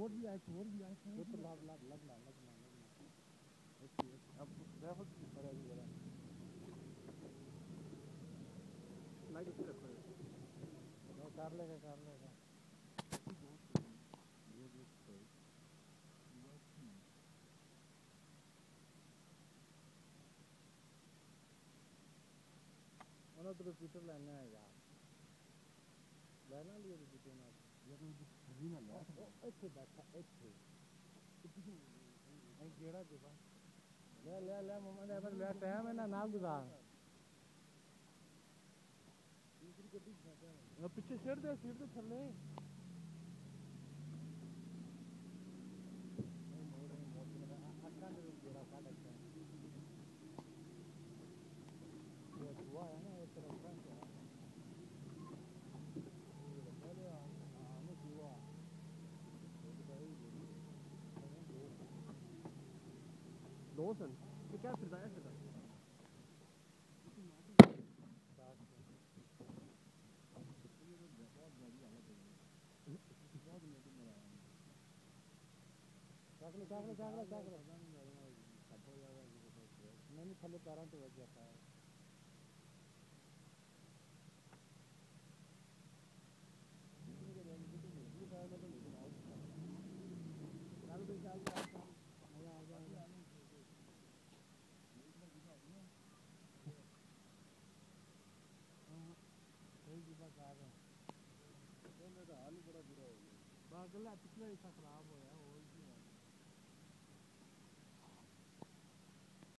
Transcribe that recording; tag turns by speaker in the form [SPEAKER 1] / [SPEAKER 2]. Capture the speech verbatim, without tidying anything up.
[SPEAKER 1] और भी आए और भी आए वो तो लाभ लाभ लगना लगना लगना अब रेफर पर है जरा लाइट इसे रखो मैं कर लेगा कर लेगा ਉਹਨਾਂ ਤੋਂ ਰਿਪੀਟਰ ਲੈਣਾ ਹੈ ਯਾਰ ਲੈਣਾ ਲਈ ਰਿਪੀਟਰ ਨਾਲ ਜੇ ਤੂੰ ਜੀ ਨਾ ਲੈ ਇੱਥੇ ਬੈਠਾ ਇੱਥੇ ਅਸੀਂ ਕਿਹੜਾ ਦੇ ਬਾ ਲੈ ਲੈ ਲੈ ਮਮਾ ਦੇ ਬਸ ਲੈ ਟਾਈਮ ਹੈ ਨਾ ਨਾ ਗੁਜ਼ਾਰ ਦੂਸਰੀ ਗੱਡੀ ਫਸਿਆ ਪਿੱਛੇ ਸਿਰ ਦੇ ਸਿਰ ਦੇ ਥੱਲੇ ਅੱਖਾਂ ਦੇ ਜਿਹੜਾ ਕੱਢ ਅੱਖਾਂ ਇਹ ਦੁਆ ਹੈ ਨਾ ਇੱਕ ਤਰ੍ਹਾਂ ਦਾ Lawson, ये क्या फिरता है फिरता चाकले चाकले चाकले चाकले मैंने थले पैरों पे बैठ जाता है चल भी चल मजा आ जाएगा सही जी बात आ रहे हैं तो मेरा हाल ही बड़ा बुरा हो गया बागला पिछला हिस्सा खराब हो गया